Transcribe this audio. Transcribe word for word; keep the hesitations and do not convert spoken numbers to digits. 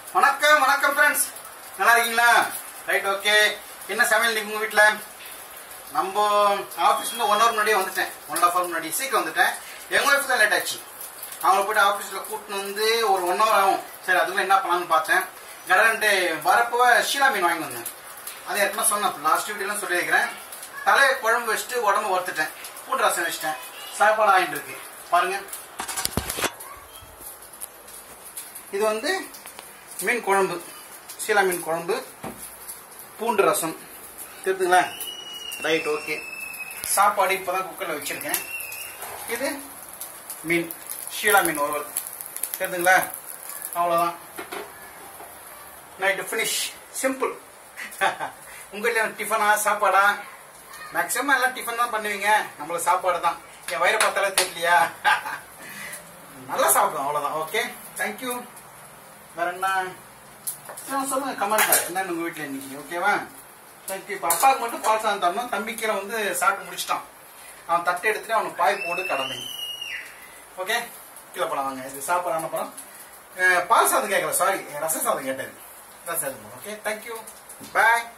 வணக்கம் வணக்கம் ஃப்ரெண்ட்ஸ், நல்லா இருக்கீங்களா? Right, okay. என்ன சமையல் இன்னைக்கு உங்க வீட்டில்? நம்ம ஆஃபீஸ்ல ஒன் ஹவர் முன்னாடியே வந்துட்டேன், ஒன் ஹாஃப் ஹவர் முன்னாடி சீக்கிரம் வந்துட்டேன். எங்கள் ஒய்ஃப் தான் லேட் ஆச்சு. அவங்கள போய்ட்டு ஆஃபீஸில் கூட்டின்னு வந்து ஒரு ஒன் ஹவர் ஆகும். சரி, அதுக்குள்ள என்ன பண்ணலான்னு பார்த்தேன். கடன்ட்டு வரப்போ ஷீலா மீன் வாங்கி வந்தேன். அதை ஏற்கனவே சொன்னேன், லாஸ்ட் வீடியோலாம் சொல்லியிருக்கிறேன். தலையை குழம்பு வச்சுட்டு உடம்பு வறுத்துட்டேன், பூண்டு ரசம் வச்சுட்டேன், சாப்பாடு ஆகிட்டு இருக்கு பாருங்க. இது வந்து மீன் குழம்பு, சீலா மீன் குழம்பு, பூண்டு ரசம் தெரியுதுங்களா? Right, okay. சாப்பாடு இப்போ தான் குக்கரில் வச்சுருக்கேன். இது மீன், ஷீலா மீன் வறுவல் தெரியுதுங்களா? அவ்வளோதான், நைட்டு ஃபினிஷ், சிம்பிள். உங்கள் வீட்டில் டிஃபனா சாப்பாடா? மேக்ஸிமம் எல்லாம் டிஃபன் தான் பண்ணுவீங்க, நம்மளுக்கு சாப்பாடு தான். என் வயிறு பார்த்தாலே தெரியலையா? நல்லா சாப்பிடுவோம், அவ்வளோதான். Okay, thank you. வேற என்ன சொல்லுங்க கமெண்ட்ல, என்னன்னு உங்க வீட்டில் இன்னைக்கு? ஓகேவா? தேங்க்யூ. இப்போ அப்பாவுக்கு மட்டும் பால் சாதம் தரணும். தம்பி கீழே வந்து சாப்பிட்டு முடிச்சிட்டான். அவன் தட்டை எடுத்துட்டு அவனுக்கு பாய் போடு கடமை. ஓகே, கீழே போலாம் வாங்க. இது சாப்பாடு என்ன படம்? பால் சாதம் கேட்கல, சாரி, ரச சாதம் கேட்டாரு. ரச சாதம். ஓகே, தேங்க்யூ, பாய்.